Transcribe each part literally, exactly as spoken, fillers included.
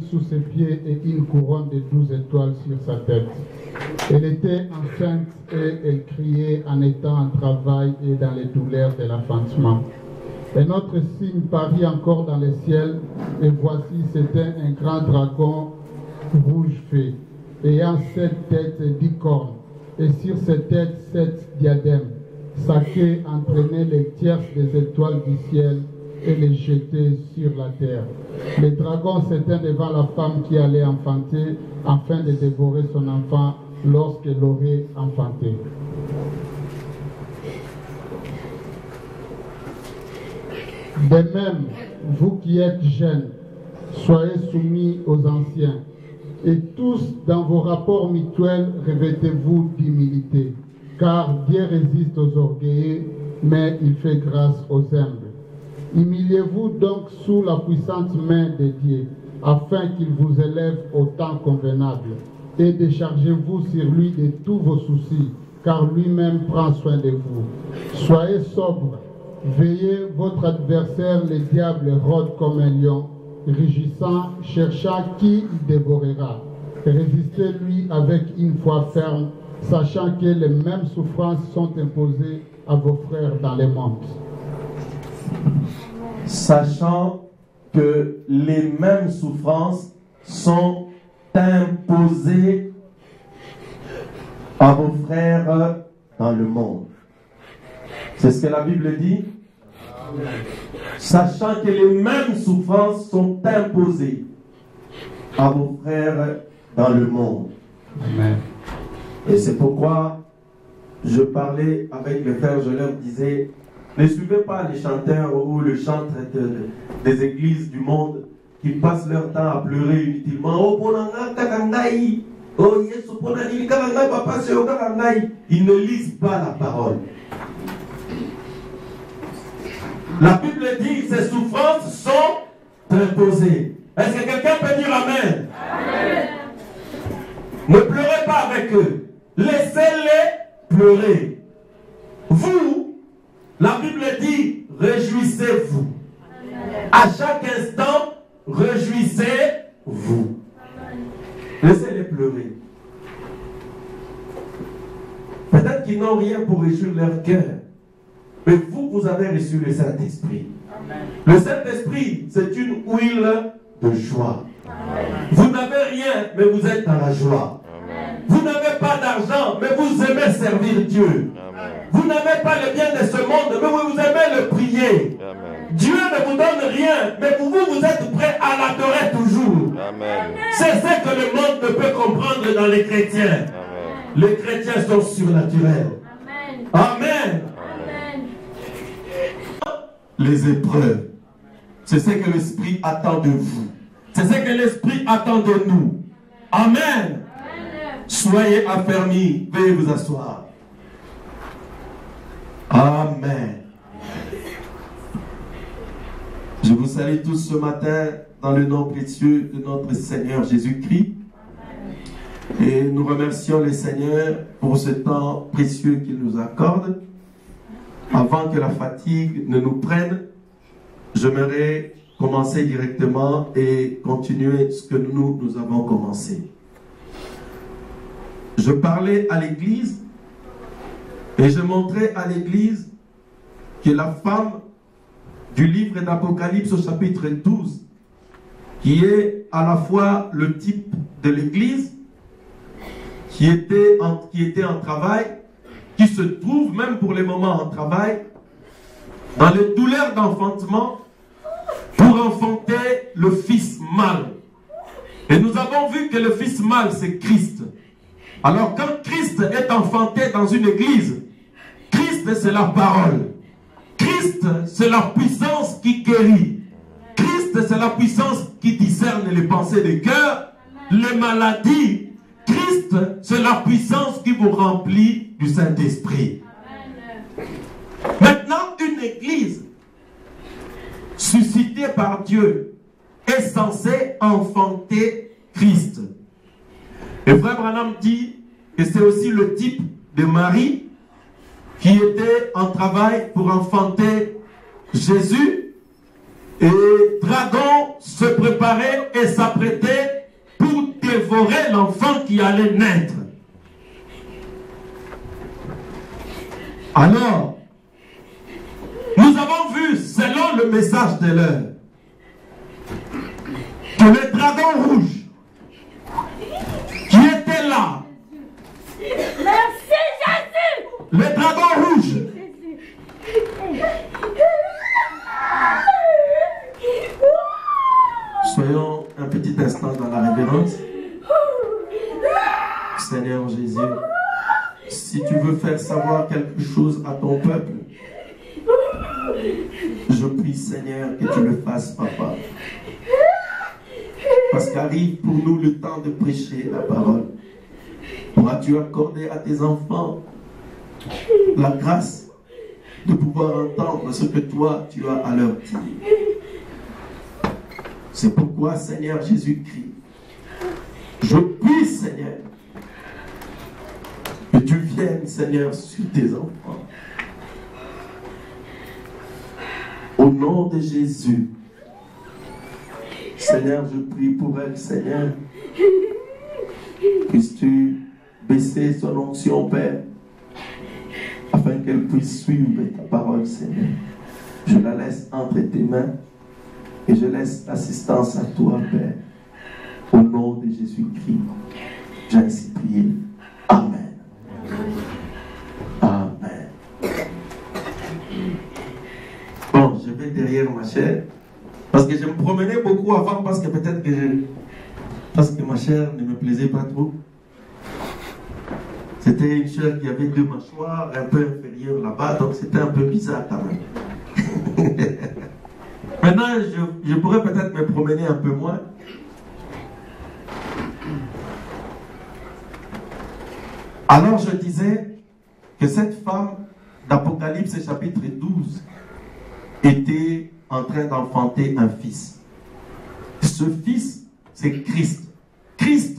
sous ses pieds et une couronne de douze étoiles sur sa tête. Elle était enceinte et elle criait en étant en travail et dans les douleurs de l'enfantement. Un autre signe parut encore dans le ciel, et voici c'était un grand dragon rouge fait, ayant sept têtes et dix cornes, et sur ses têtes sept diadèmes. Sa queue entraînait les tierces des étoiles du ciel et les jetait sur la terre. Le dragon s'éteint devant la femme qui allait enfanter, afin de dévorer son enfant lorsqu'elle l'aurait enfanté. De même, vous qui êtes jeunes, soyez soumis aux anciens, et tous dans vos rapports mutuels revêtez-vous d'humilité, car Dieu résiste aux orgueilleux, mais il fait grâce aux humbles. Humiliez-vous donc sous la puissante main de Dieu, afin qu'il vous élève au temps convenable, et déchargez-vous sur lui de tous vos soucis, car lui-même prend soin de vous. Soyez sobres, veillez, votre adversaire, le diable, rôde comme un lion, rugissant, cherchant qui il dévorera. Résistez-lui avec une foi ferme, sachant que les mêmes souffrances sont imposées à vos frères dans le monde. Sachant que les mêmes souffrances sont imposées à vos frères dans le monde. C'est ce que la Bible dit. Amen. Sachant que les mêmes souffrances sont imposées à vos frères dans le monde. Amen. Et c'est pourquoi je parlais avec les frères, je leur disais, ne suivez pas les chanteurs ou les chantres de, des églises du monde qui passent leur temps à pleurer inutilement. Oh, oh, ils ne lisent pas la parole. La Bible dit que ces souffrances sont imposées. Est-ce que quelqu'un peut dire Amen? Amen. Ne pleurez pas avec eux. Laissez-les pleurer. Vous, la Bible dit, réjouissez-vous. À chaque instant, réjouissez-vous. Laissez-les pleurer. Peut-être qu'ils n'ont rien pour réjouir leur cœur. Mais vous, vous avez reçu le Saint-Esprit. Le Saint-Esprit, c'est une huile de joie. Amen. Vous n'avez rien, mais vous êtes dans la joie. Amen. Vous n'avez pas d'argent, mais vous aimez servir Dieu. Amen. Vous n'avez pas le bien de ce monde, mais vous aimez le prier. Amen. Dieu ne vous donne rien, mais vous, vous êtes prêt à l'adorer toujours. C'est ce que le monde ne peut comprendre dans les chrétiens. Amen. Les chrétiens sont surnaturels. Amen. Amen. Les épreuves. C'est ce que l'Esprit attend de vous. C'est ce que l'Esprit attend de nous. Amen. Amen. Soyez affermis. Veuillez vous asseoir. Amen. Je vous salue tous ce matin dans le nom précieux de notre Seigneur Jésus-Christ. Et nous remercions le Seigneur pour ce temps précieux qu'il nous accorde. Avant que la fatigue ne nous prenne, j'aimerais commencer directement et continuer ce que nous, nous avons commencé. Je parlais à l'église et je montrais à l'église que la femme du livre d'Apocalypse au chapitre douze, qui est à la fois le type de l'église, qui était en, qui était en travail, qui se trouve même pour les moments en travail, dans les douleurs d'enfantement, pour enfanter le fils mâle. Et nous avons vu que le fils mâle, c'est Christ. Alors quand Christ est enfanté dans une église, Christ c'est la parole. Christ c'est la puissance qui guérit. Christ c'est la puissance qui discerne les pensées des cœurs, les maladies. Christ, c'est la puissance qui vous remplit du Saint-Esprit. Maintenant, une église suscitée par Dieu est censée enfanter Christ. Et Frère Branham dit que c'est aussi le type de Marie qui était en travail pour enfanter Jésus. Et Et Dragon se préparait et s'apprêtait pour dévorer l'enfant qui allait naître. Alors, nous avons vu, selon le message de l'heure, que le dragon rouge qui était là, merci Jésus, le dragon rouge, soyons un petit instant dans la révérence. Seigneur Jésus, si tu veux faire savoir quelque chose à ton peuple, je prie Seigneur que tu le fasses, Papa. Parce qu'arrive pour nous le temps de prêcher la parole. Pourras-tu accorder à tes enfants la grâce de pouvoir entendre ce que toi tu as à leur dire. C'est pourquoi, Seigneur Jésus-Christ, je prie, Seigneur, que tu viennes, Seigneur, sur tes enfants. Au nom de Jésus, Seigneur, je prie pour elle, Seigneur. Puisses-tu baisser son onction, Père, afin qu'elle puisse suivre ta parole, Seigneur. Je la laisse entre tes mains et je laisse l'assistance à toi, Père. Au nom de Jésus-Christ, j'ai ainsi prié. Amen. Amen. Bon, je vais derrière ma chair. Parce que je me promenais beaucoup avant, parce que peut-être que je... Parce que ma chair ne me plaisait pas trop. C'était une chair qui avait deux mâchoires, un peu inférieure là-bas, donc c'était un peu bizarre quand même. Maintenant, je, je pourrais peut-être me promener un peu moins. Alors je disais que cette femme d'Apocalypse chapitre douze était en train d'enfanter un fils. Ce fils, c'est Christ. Christ,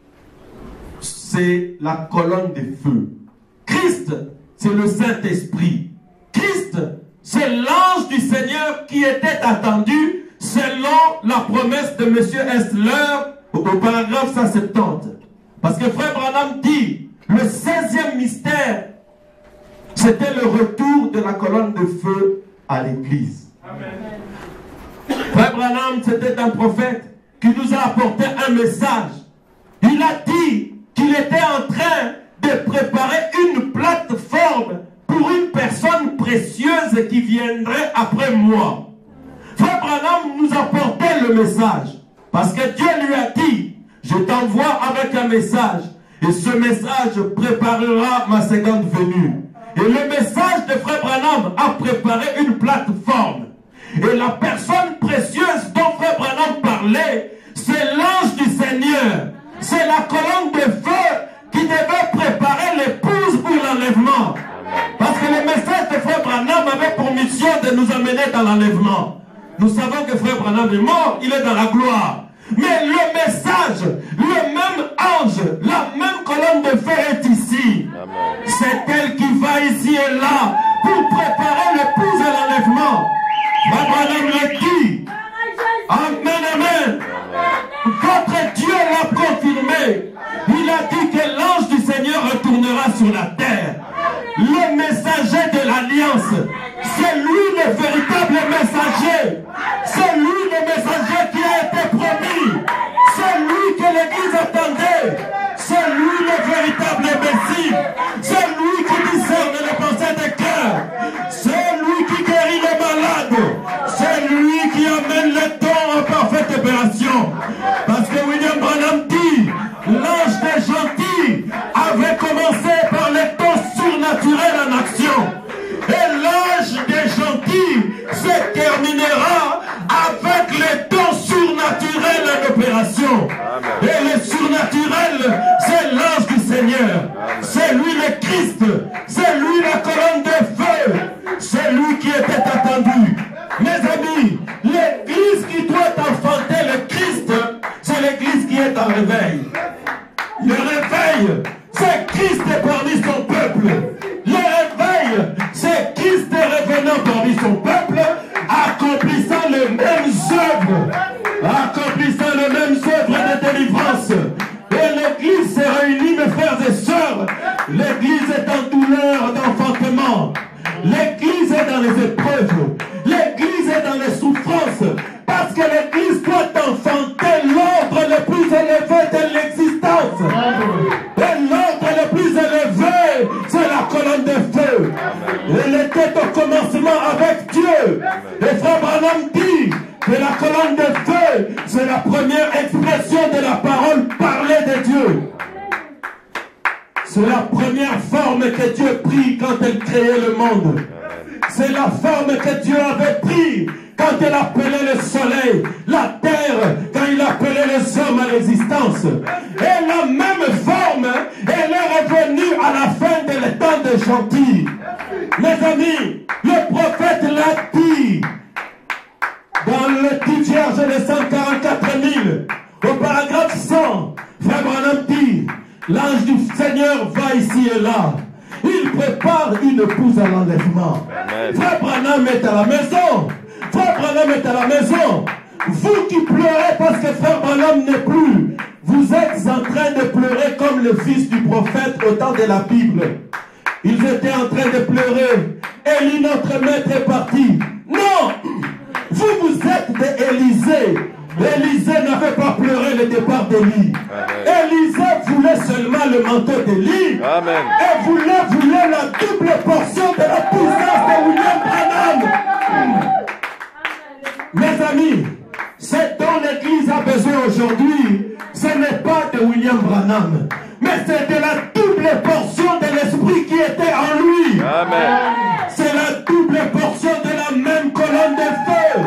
c'est la colonne de feu. Christ, c'est le Saint-Esprit. Christ, c'est l'ange du Seigneur qui était attendu selon la promesse de M. Esler au paragraphe cent soixante-dix. Parce que Frère Branham dit, le seizième mystère, c'était le retour de la colonne de feu à l'église. Frère Branham, c'était un prophète qui nous a apporté un message. Il a dit qu'il était en train de préparer une plateforme pour une personne précieuse qui viendrait après moi. Frère Branham nous apportait le message. Parce que Dieu lui a dit, je t'envoie avec un message. Et ce message préparera ma seconde venue. Et le message de Frère Branham a préparé une plateforme. Et la personne précieuse dont Frère Branham parlait, c'est l'ange du Seigneur. C'est la colonne de feu qui devait préparer l'épouse pour l'enlèvement. Parce que le message de Frère Branham avait pour mission de nous amener dans l'enlèvement. Nous savons que Frère Branham est mort, il est dans la gloire. Mais le message, le même ange, la même colonne de feu est ici. C'est elle qui va ici et là pour préparer l'épouse à l'enlèvement. Frère Branham le dit. Amen, amen. Votre Dieu l'a confirmé. Il a dit que l'ange du Seigneur retournera sur la terre. Le messager de l'alliance, c'est lui le véritable messager. C'est lui le messager qui a été promis. C'est lui que l'Église attendait. C'est lui le véritable Messie. C'est lui qui discerne les pensées des cœurs. C'est lui qui guérit les malades. C'est lui qui amène les dons en parfaite opération. Parce que William Branham dit, l'ange des gentils avait commencé par les dons surnaturels en action. Et l'âge des gentils se terminera avec les dons surnaturels en opération. Et le surnaturel, c'est l'ange du Seigneur. C'est lui le Christ. C'est lui la colonne de feu. C'est lui qui était attendu. Mes amis, l'église qui doit enfanter le Christ, c'est l'église qui est en réveil. Le réveil, c'est Christ parmi son peuple. Le réveil, c'est Christ revenant parmi son peuple, accomplissant le même Branham dit que la colonne de feu, c'est la première expression de la parole parlée de Dieu. C'est la première forme que Dieu prit quand il créait le monde. C'est la forme que Dieu avait pris quand il appelait le soleil, la terre, quand il appelait les hommes à l'existence. Et la même forme, elle est revenue à la fin de l'état de gentil. Mes amis, le prophète l'a dit dans le petit vierge de cent quarante-quatre mille, au paragraphe cent, Frère Branham dit, l'ange du Seigneur va ici et là. Il prépare une épouse à l'enlèvement. Frère Branham est à la maison. Frère Branham est à la maison. Vous qui pleurez parce que Frère Branham n'est plus, vous êtes en train de pleurer comme le fils du prophète au temps de la Bible. Ils étaient en train de pleurer. Élie, notre maître, est parti. Non! Vous, vous êtes d'Élisée. Élisée n'avait pas pleuré le départ d'Élie. Élisée voulait seulement le manteau d'Élie. Et voulait, voulait la double portion de la puissance de William Branham. Mes amis, ce dont l'Église a besoin aujourd'hui, ce n'est pas de William Branham, mais c'est de la double portion de l'esprit qui était en lui. C'est la double portion de la même colonne de feu.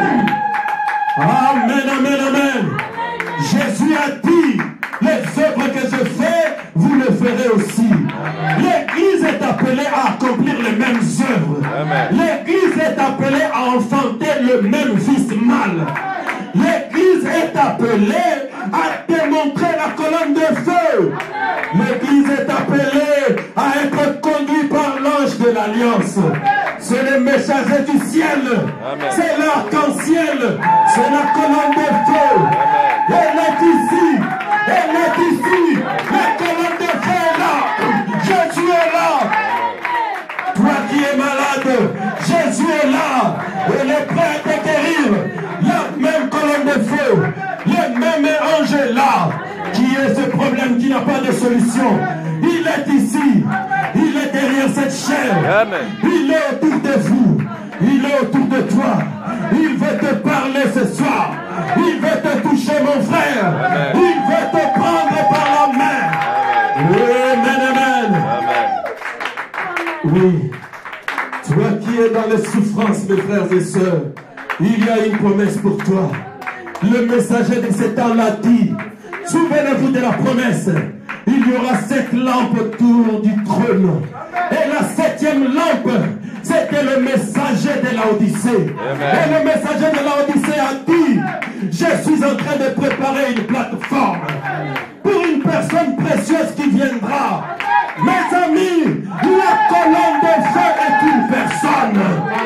Amen, amen, amen. Jésus a dit, les œuvres que je fais, vous le ferez aussi. L'Église est appelée à accomplir les mêmes œuvres. L'Église est appelée à enfanter le même fils mâle. L'Église est appelée à démontrer la colonne de feu. L'Église est appelée à être conduite par l'ange de l'Alliance. C'est le messager du ciel. C'est l'arc-en-ciel. C'est la colonne de feu. Elle est ici. Elle est ici. La colonne de feu est là. Jésus est là. Toi qui es malade, Jésus est là. Il est prêt à te guérir. La même colonne de feu. Le même ange est là. Qui est ce problème qui n'a pas de solution? Il est ici. Il est derrière cette chair. Amen. Il est autour de vous. Il est autour de toi. Il veut te parler ce soir. Il veut te toucher, mon frère. Amen. Il veut te prendre par la main. Amen, amen. Amen. Oui. Toi qui es dans les souffrances, mes frères et sœurs, il y a une promesse pour toi. Le messager de ces temps l'a dit. Souvenez-vous de la promesse. Il y aura sept lampes autour du trône. Et la septième lampe, c'était le messager de l'Odyssée. Et le messager de l'Odyssée a dit, je suis en train de préparer une plateforme pour une personne précieuse qui viendra. Mes amis, la colonne de feu est une personne.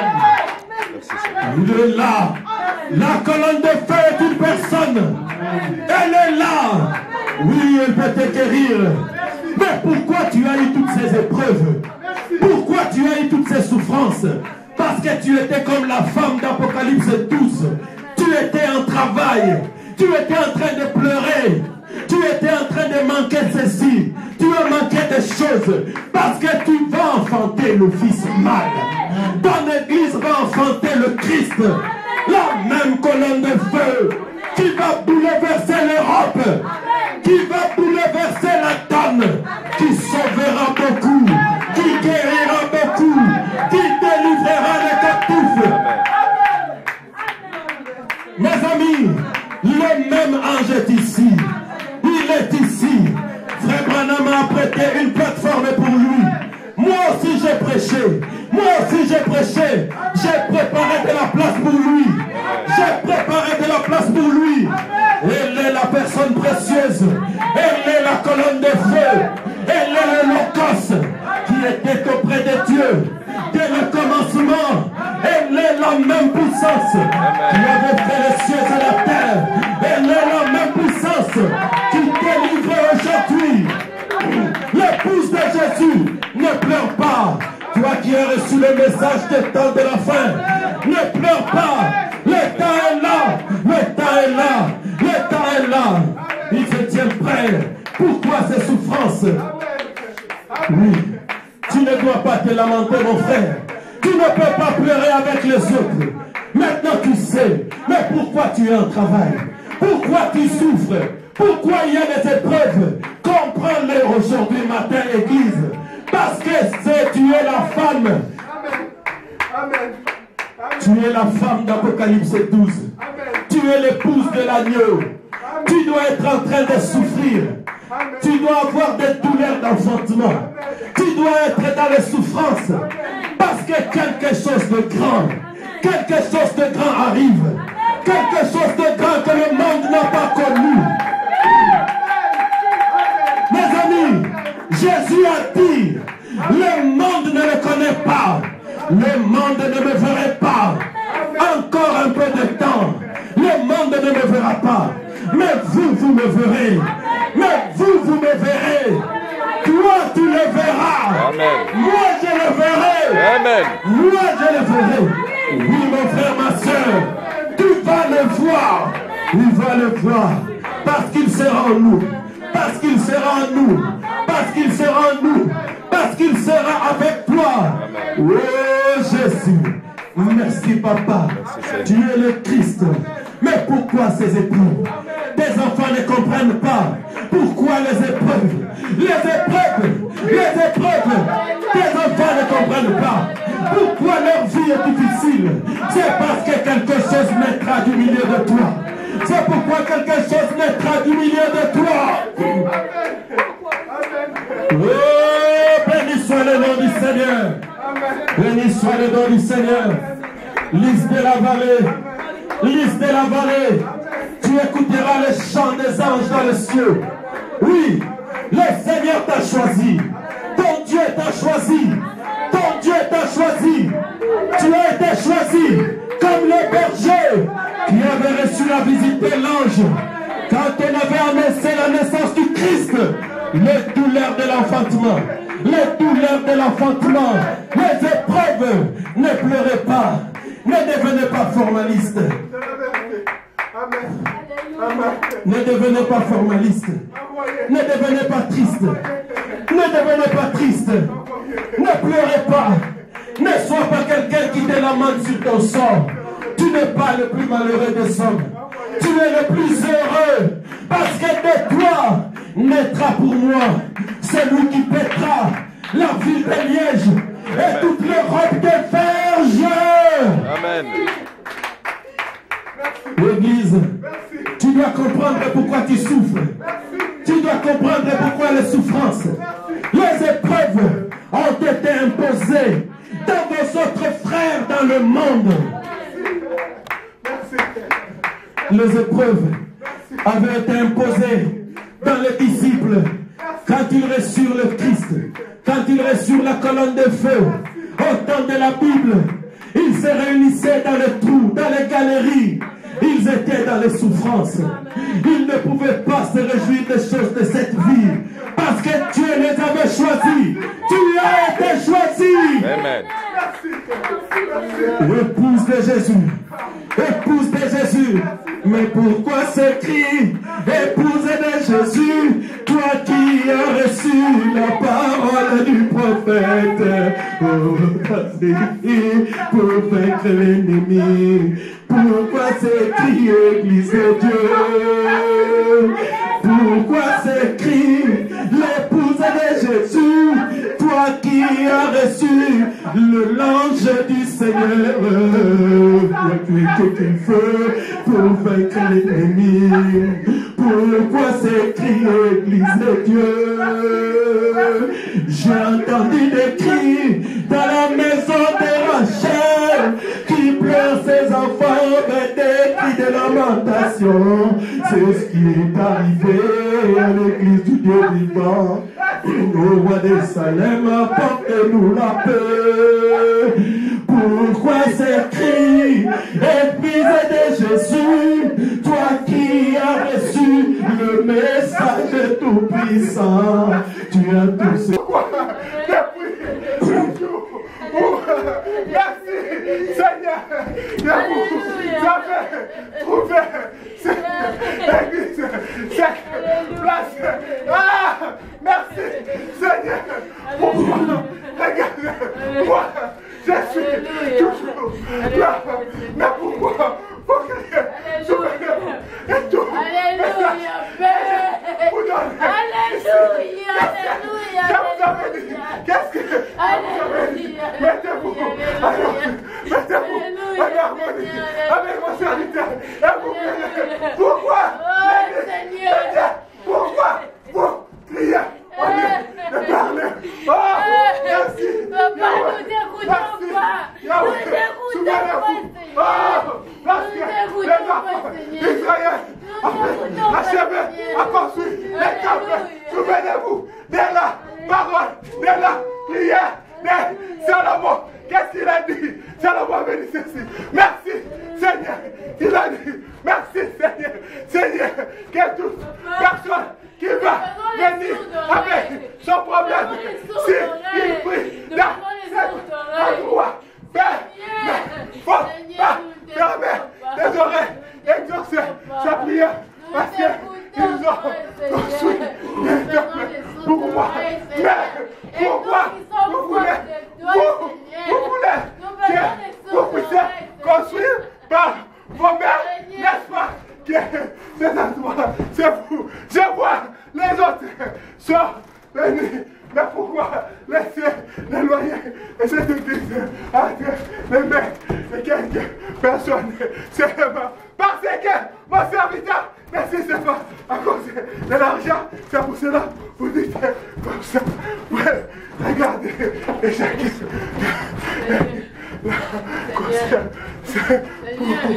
Il est là. La colonne de feu est une personne. Elle est là. Oui, elle peut te guérir. Mais pourquoi tu as eu toutes ces épreuves? Pourquoi tu as eu toutes ces souffrances? Parce que tu étais comme la femme d'Apocalypse douze. Tu étais en travail. Tu étais en train de pleurer. Tu étais en train de manquer ceci. Tu as manqué des choses. Parce que tu vas enfanter le fils mâle. Ton église va enfanter le Christ. La même colonne de feu qui va bouleverser l'Europe, qui va bouleverser la donne, qui sauvera beaucoup, qui guérira beaucoup, qui délivrera les captifs. Mes amis, le même ange est ici. Il est ici. Frère Branham a prêté une plateforme pour lui. Moi aussi j'ai prêché. Moi aussi j'ai prêché. J'ai préparé de la place pour lui. J'ai préparé de la place pour lui. Elle est la personne précieuse. Elle est la colonne de feu. Elle est l'holocauste qui était auprès de Dieu dès le commencement. Elle est la même puissance qui avait fait les cieux et la terre. Elle est la même puissance qui délivre aujourd'hui. L'épouse de Jésus, ne pleure pas. Toi qui as reçu le message des temps de la fin, ne pleure pas. Le temps est là. Le temps est là. Le temps est là. Il se tient prêt. Pourquoi ces souffrances? Oui. Tu ne dois pas te lamenter, mon frère. Tu ne peux pas pleurer avec les autres. Maintenant tu sais. Mais pourquoi tu es en travail? Pourquoi tu souffres? Pourquoi il y a des épreuves? Comprends-les aujourd'hui matin, Église. Parce que c'est, tu es la femme. Amen. Amen. Tu es la femme d'Apocalypse douze. Amen. Tu es l'épouse de l'agneau. Tu dois être en train de souffrir. Amen. Tu dois avoir des douleurs d'enfantement. Tu dois être dans les souffrances. Parce que quelque chose de grand, quelque chose de grand arrive. Quelque chose de grand que le monde n'a pas connu. Mes amis, Jésus a dit, le monde ne le connaît pas. Le monde ne me verrait pas. Encore un peu de temps. Le monde ne me verra pas. Mais vous, vous me verrez. Mais vous, vous me verrez. Toi, tu le verras. Amen. Moi, je le verrai. Amen. Moi, je le verrai. Oui, mon frère, ma soeur, tu vas le voir. Tu vas le voir. Parce qu'il sera en nous. Parce qu'il sera en nous. Parce qu'il sera en nous. Parce qu'il sera avec toi. Oh Jésus. Merci papa. Tu es le Christ. Mais pourquoi ces épreuves? Tes enfants ne comprennent pas. Pourquoi les épreuves? Les épreuves. Les épreuves. Tes enfants ne comprennent pas. Pourquoi leur vie est difficile? C'est parce que quelque chose naîtra du milieu de toi. C'est pourquoi quelque chose naîtra du milieu de toi. Oh, béni soit le nom du Seigneur. Béni soit le nom du Seigneur. Lys de la vallée. Lys de la vallée. Tu écouteras le chant des anges dans le ciel. Oui, le Seigneur t'a choisi. Ton Dieu t'a choisi. Ton Dieu t'a choisi. Tu as été choisi comme le berger qui avait reçu la visite de l'ange quand on avait annoncé la naissance du Christ. Les douleurs de l'enfantement, les douleurs de l'enfantement, les épreuves. Ne pleurez pas, ne devenez pas formaliste. Ne devenez pas formaliste. Ne devenez pas triste. Ne devenez pas triste. Ne pleurez pas. Ne sois pas quelqu'un qui te lamente sur ton sort. Tu n'es pas le plus malheureux des hommes. Tu es le plus heureux. Parce que de toi naîtra pour moi celui qui pètera la ville de Liège et toute l'Europe de verge. Amen. L'église, tu dois comprendre pourquoi tu souffres. Tu dois comprendre pourquoi les souffrances, les épreuves ont été imposées dans vos autres frères dans le monde. Les épreuves avaient été imposées dans les disciples quand ils reçurent le Christ, quand ils reçurent la colonne de feu. Au temps de la Bible, ils se réunissaient dans les trous, dans les galeries. Ils étaient dans les souffrances. Ils ne pouvaient pas se réjouir des choses de cette vie. Parce que Dieu les avait choisis. Tu as été choisi. Amen. Épouse de Jésus. Épouse de Jésus. Mais pourquoi ce cri? Épouse de Jésus. Toi qui as reçu la parole du prophète. Pourquoi ce cri? Pour vaincre l'ennemi. Pourquoi ces cris, Église de Dieu? Pourquoi ces cris, l'épouse de Jésus? Toi qui as reçu le l'ange du Seigneur, tu es qu'il feu pour vaincre l'ennemi. Pourquoi ces cris, Église de Dieu? J'ai entendu des cris dans la maison de Rachel qui pleure ses enfants. Des cris de lamentation, c'est ce qui est arrivé à l'église du Dieu vivant. Au roi de Salem, apportez-nous la paix. Pourquoi ces cris, épouse de Jésus, toi qui as reçu le message tout-puissant, tu as tous ces... Merci, Seigneur. Tu as fait trouver cette église, cette place. Ah, merci, Seigneur. Pourquoi? Regarde, moi, je suis toujours là. Mais pourquoi? avec mon serviteur. Et vous priez. Pourquoi? Seigneur, pourquoi vous criez au lieu de parler? Oh, merci. Papa, nous t'écoutons pas. Nous t'écoutons pas, Seigneur. Oh, parce que les enfants d'Israël ont achevé à construire les temples. Souvenez-vous de la parole, de la prière de Salomon. Qu'est-ce qu'il a dit? Salomon a béni ceci. Merci, Seigneur. Il a dit, merci, Seigneur. Seigneur, que toute personne qui va venir avec son problème, si il prie dans cet endroit, Père, ne faut pas fermer les oreilles, exaucer sa prière, parce qu'ils ont construit des temples pour moi. Mais pourquoi vous voulez, vous, vous voulez que vous puissiez construire par vos mères, n'est-ce pas? Que c'est à toi, c'est vous. Je vois les autres sont venus. Mais pourquoi laisser les loyers et cette église entre les mains de quelques personnes seulement? Parce que mon serviteur n'insiste pas à cause de l'argent. C'est pour cela vous dites comme ça. Ouais, regardez, et chacun. La conscience, c'est beaucoup.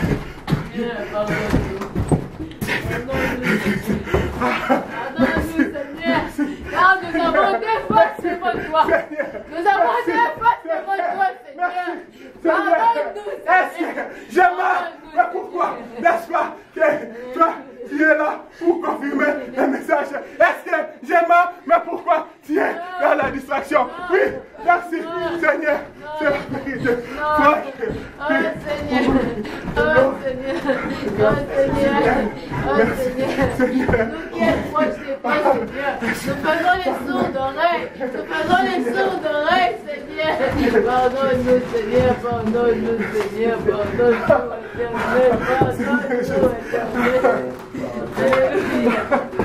Pardonne-nous, Seigneur. Car nous avons deux fautes devant toi. Nous avons deux fautes devant toi, Seigneur. Pardonne-nous, Seigneur. Je mens. Mais pourquoi? N'est-ce pas que toi, tu es là pour confirmer les messages? Est-ce que je mens? Mais pourquoi tu es dans la distraction? Oui, merci, Seigneur. C'est la vérité. Oh, Seigneur. Oh, Seigneur. Oh, Seigneur. Oh, Seigneur. Nous qui sommes proches de toi, Seigneur. Nous faisons les sourds d'oreilles. Nous faisons les sourds d'oreilles, Seigneur. Pardonne-nous, Seigneur. Pardonne-nous, Seigneur. Pardonne-nous, Éternel. Pardonne-nous, Éternel. Alléluia.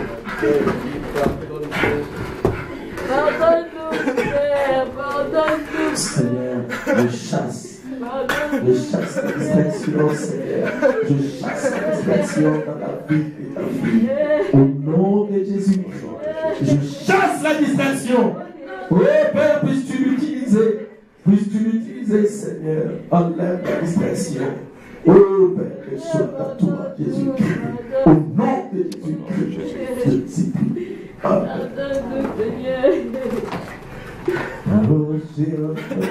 Pardonne-nous, Seigneur. Pardonne-nous, Seigneur, je chasse. Je chasse la distraction, Seigneur. Je chasse la distraction dans la vie de ta fille. Au nom de Jésus, je chasse la distraction. Oui, Père, puisses-tu l'utiliser. Puisses-tu l'utiliser, Seigneur. Enlève la distraction. Oh, Père, que soit à toi, Jésus-Christ. Au nom de Jésus-Christ, je te supplie. Amen. Pardonne-nous, Seigneur. Oh, j'ai entendu,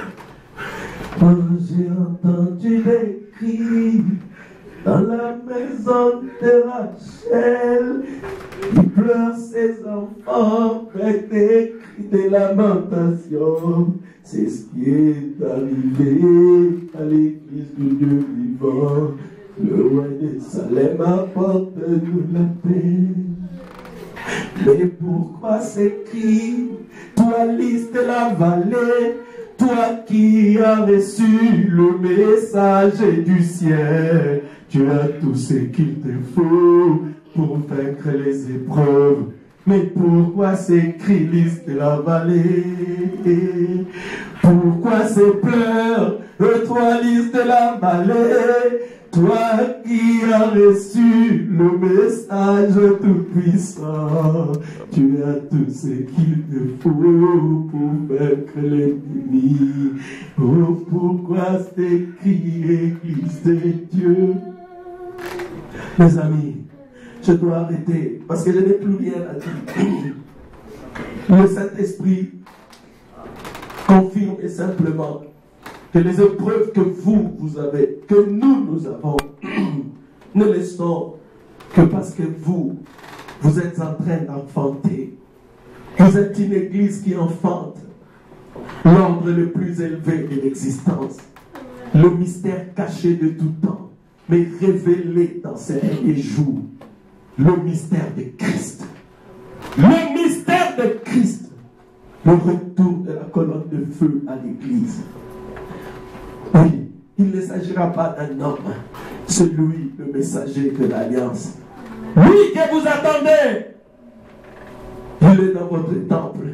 oh, j'ai entendu des cris dans la maison de Rachel. Il pleure ses enfants avec des cris de lamentation. C'est ce qui est arrivé à l'église du Dieu vivant. Le roi de Salem apporte-nous la paix. Mais pourquoi ces cris, toi lys de la vallée, toi qui as reçu le message du ciel, tu as tout ce qu'il te faut pour vaincre les épreuves. Mais pourquoi ces cris, lys de la vallée? Pourquoi ces pleurs, toi lys de la vallée? Toi qui as reçu le message tout-puissant, tu as tout ce qu'il te faut pour vaincre l'ennemi. Oh, pourquoi ces cris, Église de Dieu? Mes amis, je dois arrêter parce que je n'ai plus rien à dire. Le Saint-Esprit confirme simplement que les épreuves que vous, vous avez, que nous, nous avons, ne les sont que parce que vous, vous êtes en train d'enfanter. Vous êtes une église qui enfante l'ordre le plus élevé de l'existence. Le mystère caché de tout temps, mais révélé dans ces derniers jours. Le mystère de Christ. Le mystère de Christ. Le retour de la colonne de feu à l'église. Oui, il ne s'agira pas d'un homme, c'est lui le messager de l'Alliance. Lui que vous attendez, il est dans votre temple.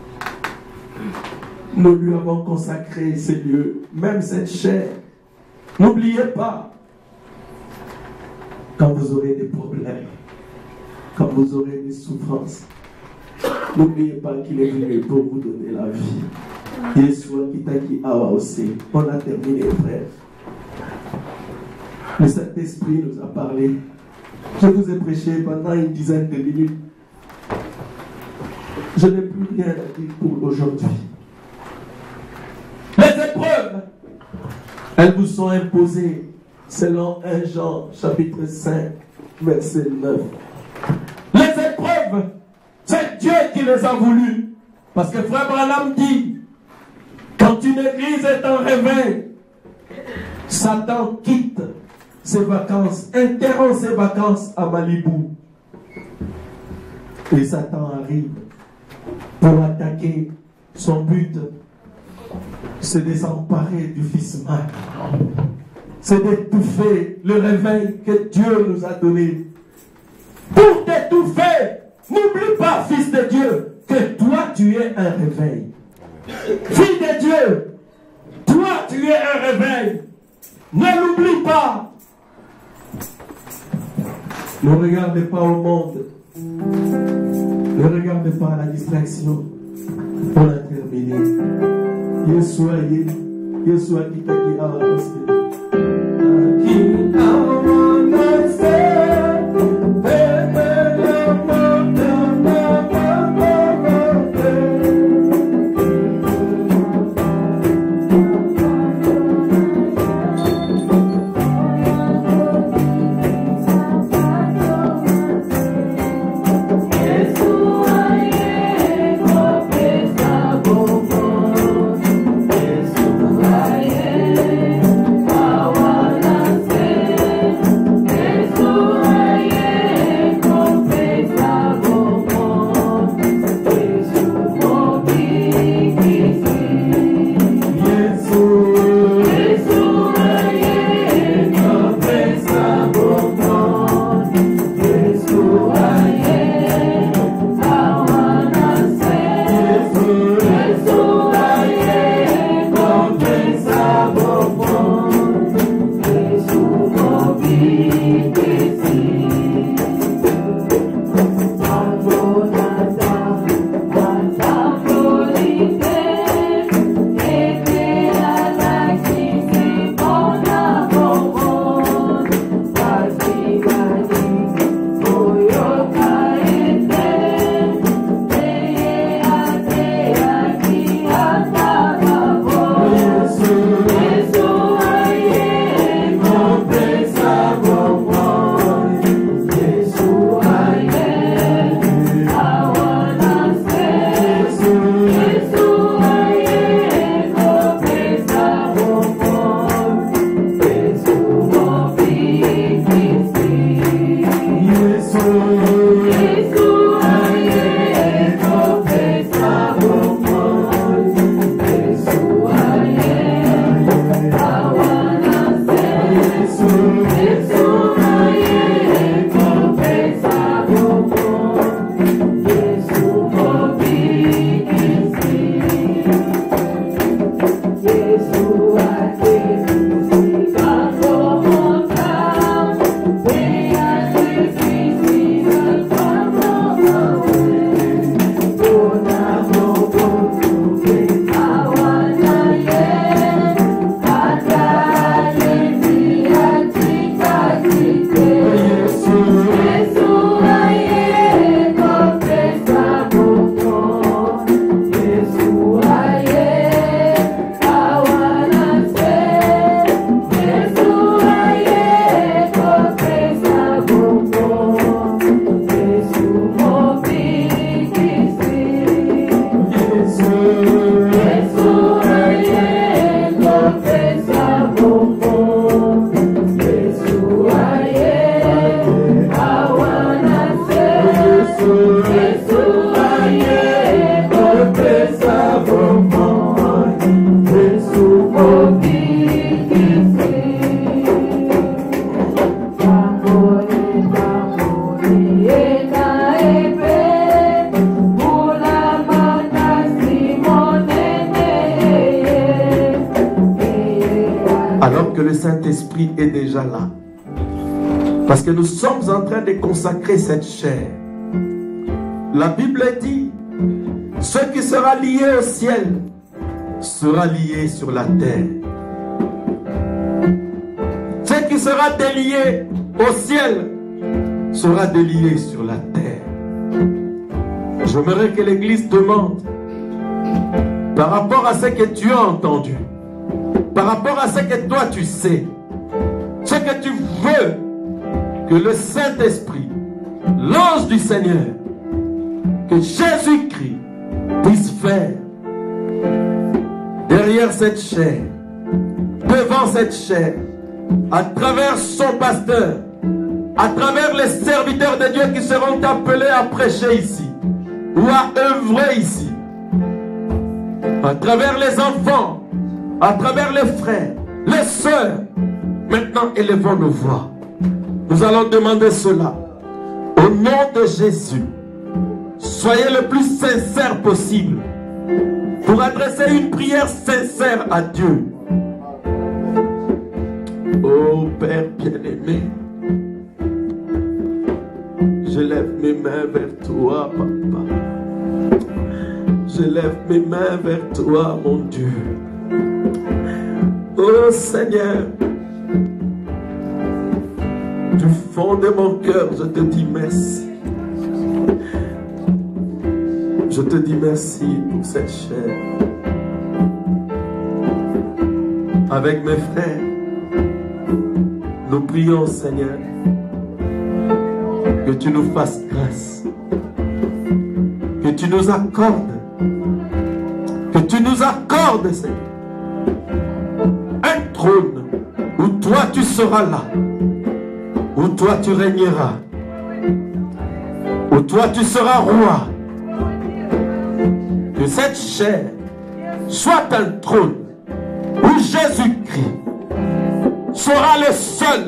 Nous lui avons consacré ces lieux, même cette chair N'oubliez pas, quand vous aurez des problèmes, quand vous aurez des souffrances, n'oubliez pas qu'il est venu pour vous donner la vie. Yeshua Kitaki Awa aussi. On a terminé, frère. Le Saint-Esprit nous a parlé. Je vous ai prêché pendant une dizaine de minutes. Je n'ai plus rien à dire pour aujourd'hui. Les épreuves, elles vous sont imposées selon un Jean chapitre cinq, verset neuf. Les épreuves, c'est Dieu qui les a voulues. Parce que frère Branham dit, quand une église est en réveil, Satan quitte ses vacances, interrompt ses vacances à Malibu. Et Satan arrive pour attaquer. Son but, c'est de s'emparer du Fils mal. C'est d'étouffer le réveil que Dieu nous a donné. Pour t'étouffer, n'oublie pas, fils de Dieu, que toi tu es un réveil. Fille de Dieu, toi tu es un réveil. Ne l'oublie pas. Ne regardez pas au monde. Ne regardez pas à la distraction. On a terminé. Yeshua, Yeshua qui t'a dit à la Yes, déjà là. Parce que nous sommes en train de consacrer cette chair. La Bible dit, ce qui sera lié au ciel sera lié sur la terre. Ce qui sera délié au ciel sera délié sur la terre. J'aimerais que l'Église demande, par rapport à ce que tu as entendu, par rapport à ce que toi tu sais, ce que tu veux que le Saint-Esprit, l'ange du Seigneur, que Jésus-Christ puisse faire derrière cette chair, devant cette chair, à travers son pasteur, à travers les serviteurs de Dieu qui seront appelés à prêcher ici ou à œuvrer ici, à travers les enfants, à travers les frères, les sœurs. Maintenant, élevons nos voix. Nous allons demander cela. Au nom de Jésus, soyez le plus sincère possible pour adresser une prière sincère à Dieu. Oh Père bien-aimé, je lève mes mains vers toi, Papa. Je lève mes mains vers toi, mon Dieu. Oh Seigneur, du fond de mon cœur, je te dis merci. Je te dis merci pour cette chair. Avec mes frères, nous prions, Seigneur, que tu nous fasses grâce, que tu nous accordes, que tu nous accordes, Seigneur, un trône où toi tu seras là, où toi tu régneras, où toi tu seras roi. Que cette chair soit un trône où Jésus-Christ sera le seul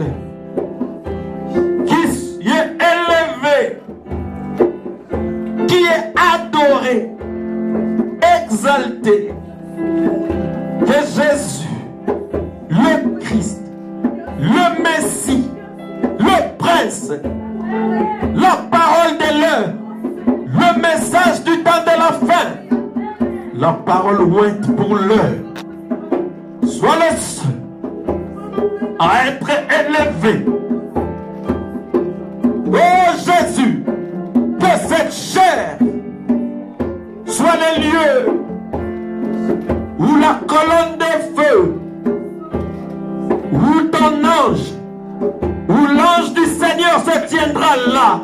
qui est élevé, qui est adoré, exalté. Que Jésus, le Christ, le Messie, le Prince, la parole de l'heure, le message du temps de la fin, la parole ointe pour l'heure, soit le seul à être élevé. Oh Jésus, que cette chair soit le lieu où la colonne de feu, où ton ange, où l'ange du Seigneur se tiendra là,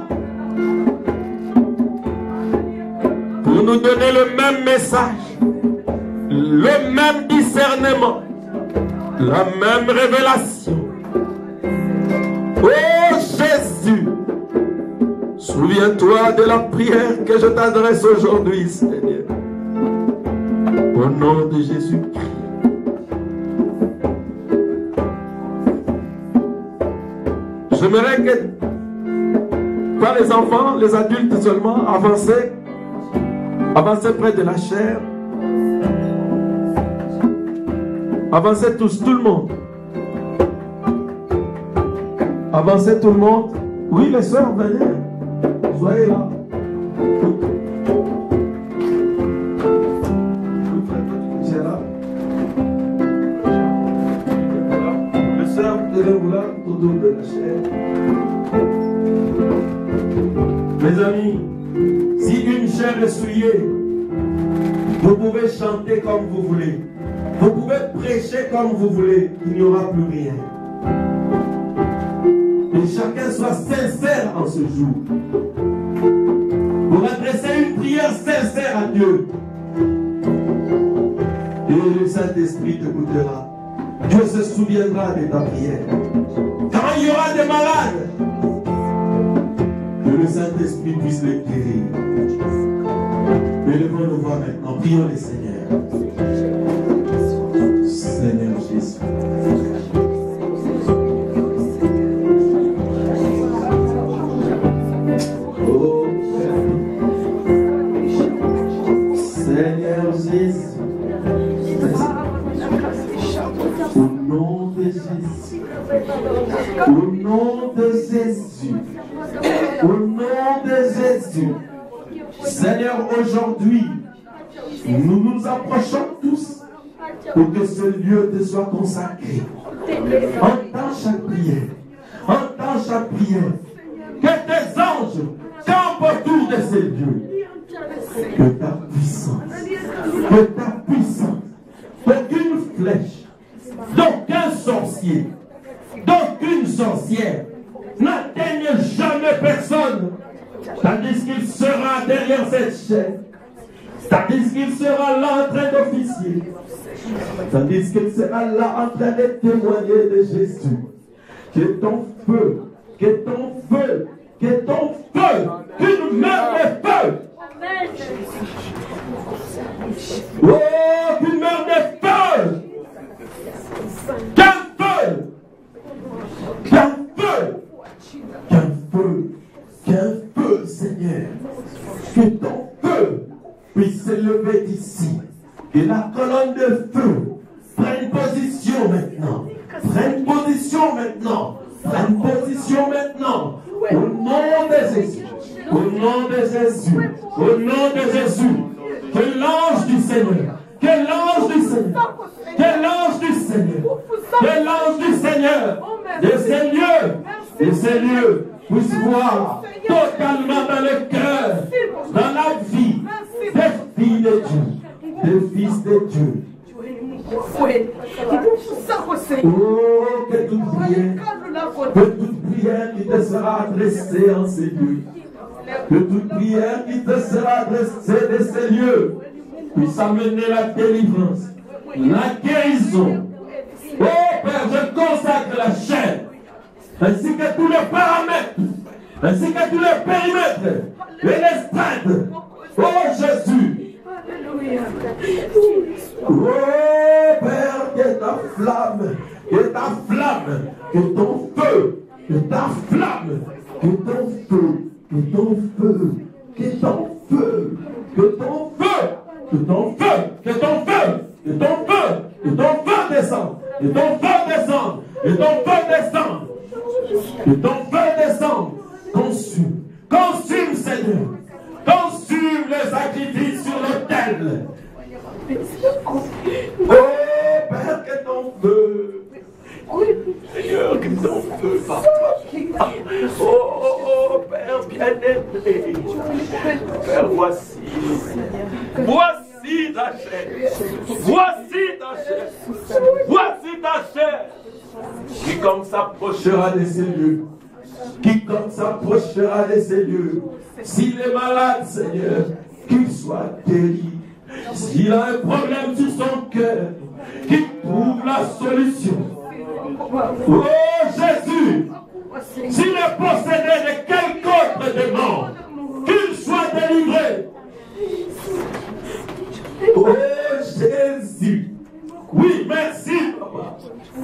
pour nous donner le même message, le même discernement, la même révélation. Oh Jésus, souviens-toi de la prière que je t'adresse aujourd'hui, Seigneur. Au nom de Jésus-Christ. J'aimerais que, pas les enfants, les adultes seulement, avancez, avancez près de la chair. Avancez tous, tout le monde. Avancez tout le monde. Oui, les sœurs, venez. Soyez là. C'est là. Les sœurs, vous devez vous là autour de la chair. Mes amis, si une chair est souillée, vous pouvez chanter comme vous voulez. Vous pouvez prêcher comme vous voulez, il n'y aura plus rien. Que chacun soit sincère en ce jour. Pour adresser une prière sincère à Dieu. Et le Saint-Esprit t'écoutera. Dieu se souviendra de ta prière. Quand il y aura des malades, que le Saint-Esprit puisse les guérir. Élevons nos voix maintenant. Prions le Seigneur. Seigneur Jésus. Oh Seigneur Jésus. Au nom de Jésus. Au nom de Jésus. Au nom de Jésus. Seigneur, aujourd'hui, nous nous approchons tous pour que ce lieu te soit consacré. Entends chaque prière. Entends chaque prière. Que tes anges campent autour de ces lieux. Que ta puissance, que ta puissance, d'aucune flèche, d'aucun sorcier, d'aucune sorcière n'atteigne jamais personne, tandis qu'il sera derrière cette chaîne, tandis qu'il sera là en train d'officier, tandis qu'il sera là en train de témoigner de Jésus. Que ton feu, que ton feu, que ton feu, qu'une main de feu. Oh, qu'une main de feu. Qu'un feu. Qu'un feu. Qu'un feu. Qu'un feu, Seigneur. Que ton feu puisse s'élever d'ici. Que la colonne de feu prenne position maintenant. Prenne position maintenant. Prenne position maintenant. Au nom de Jésus. Au nom de Jésus. Au nom de Jésus. Que l'ange du Seigneur. Que l'ange du Seigneur. Que l'ange du Seigneur. Que l'ange du Seigneur. De ces lieux. De ces lieux. Puisse voir totalement dans le cœur. Dans la vie. Des filles de Dieu. Des fils de Dieu. Oh, que toute prière, que toute prière qui te sera adressée en ces lieux, que toute prière qui te sera adressée de ces lieux puisse amener la délivrance, la guérison. Oh Père, je consacre la chair, ainsi que tous les paramètres, ainsi que tous les périmètres et les strates. Oh Jésus. Oh Père, que ta flamme, que ta flamme, que ton feu, que ta flamme, que ton feu, que ton feu, que ton feu, que ton feu, que ton feu, que ton feu, que ton feu, que ton feu descende, que ton feu descende, que ton feu descende, que ton feu descende, consume, consume Seigneur. Consume les sacrifices sur l'autel. Oh Père, que ton feu. Seigneur, que ton feu par toi. Oh, oh, oh Père bien-aimé. Père, voici. Voici ta chair. Voici ta chair. Voici ta chair. Qui comme s'approchera de ces lieux. Quiconque s'approchera de ces lieux, s'il est malade, Seigneur, qu'il soit guéri. S'il a un problème sur son cœur, qu'il trouve la solution. Oh Jésus, s'il est possédé de quelque autre démon, qu'il soit délivré. Oh Jésus, oui, merci, Papa.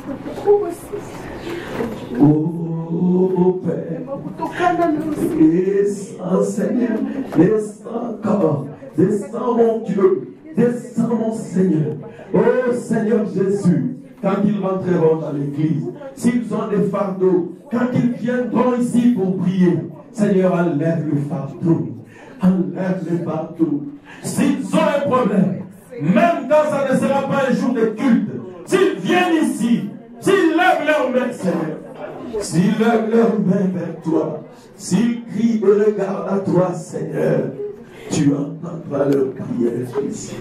Oh Père, descends Seigneur, descends encore, descends mon Dieu, descends mon Seigneur. Oh Seigneur Jésus, quand ils rentreront dans l'église, s'ils ont des fardeaux, quand ils viendront ici pour prier, Seigneur, enlève le fardeau, enlève le fardeau. S'ils ont un problème, même quand ça ne sera pas un jour de culte, s'ils viennent ici, s'ils lèvent leurs mains, Seigneur, s'ils lèvent leurs mains vers toi, s'ils crient et regardent à toi, Seigneur, tu entendras leur prière ici.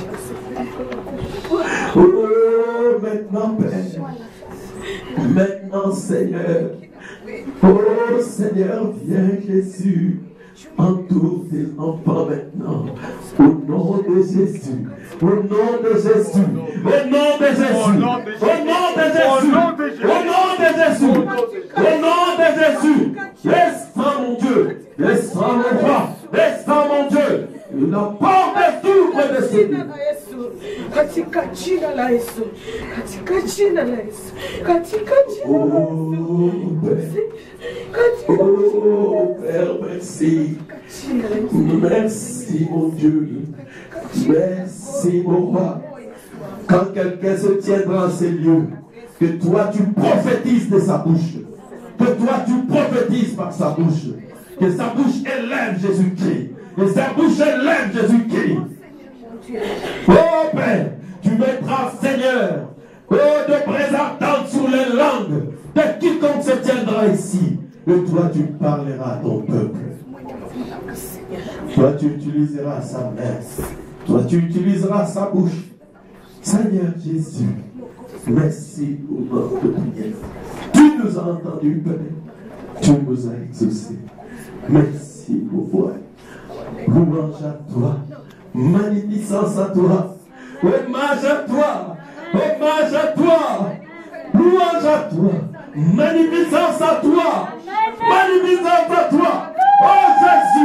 Oh, maintenant, Père, maintenant, Seigneur, oh, Seigneur, viens, Jésus, entoure tes enfants maintenant, au nom de Jésus, au nom de Jésus, au nom de Jésus, au nom de Jésus, au nom de Jésus, au nom de Jésus, descends mon Dieu, descends mon roi, descends mon Dieu, la porte s'ouvre de ce lieu. Katika jina la Yesu, katika jina la Yesu, katika jina la Yesu, katika Oh Père, merci, merci mon Dieu, merci mon roi. Quand quelqu'un se tiendra en ces lieux, Que toi tu prophétises de sa bouche. Que toi tu prophétises par sa bouche. Que sa bouche élève Jésus-Christ. Que sa bouche élève Jésus-Christ. Oh Père, tu mettras, Seigneur, oh, de présentante sur les langues de quiconque se tiendra ici. Que toi tu parleras à ton peuple. Toi tu utiliseras sa main. Toi tu utiliseras sa bouche. Seigneur Jésus, merci pour notre prière. Tu nous as entendus, Père. Tu nous as exaucés. Merci pour toi. Louange à toi. Magnificence à toi. Hommage à toi. Hommage à toi. Louange à toi. Magnificence à toi. Magnificence à toi. Oh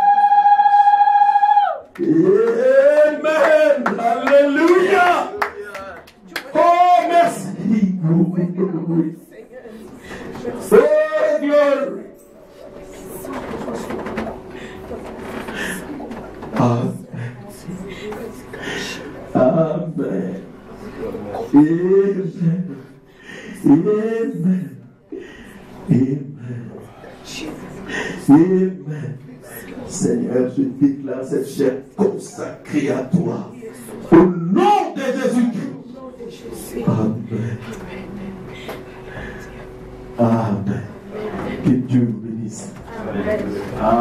Jésus. Amen. Alléluia. Oh merci. Oh glory. Amen. Amen. Amen. Amen. Amen. Amen. Seigneur, je déclare cette chair consacrée à toi. Au nom de Jésus-Christ. Amen. Amen. Que Dieu vous bénisse. Amen.